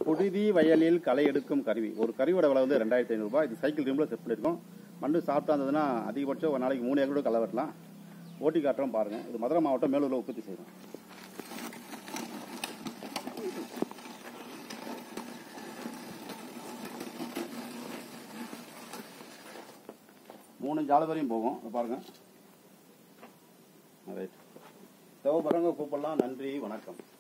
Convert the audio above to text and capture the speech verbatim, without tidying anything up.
புழுதி வயலில் களை எடுக்கும் கருவி. ஒரு கருவியோட விலை வந்து ரெண்டாயிரத்தி ஐநூறு ரூபாய். இது சைக்கிள் ரிம்ல செட் பண்ணியிருக்கோம். மண்ணு சாப்பிட்டா இருந்ததுன்னா அதிகபட்சம் ஒரு நாளைக்கு மூணு ஏக்கரோட களை வெட்டலாம். ஓட்டி காட்டுறோம் பாருங்க. இது மதுரை மாவட்டம் மேலூர்ல உற்பத்தி செய்யறோம். மூணு ஜால வரையும் போகும். பாருங்க. ரைட். தேவைப்படுறவங்க கூப்பிடலாம். நன்றி, வணக்கம்.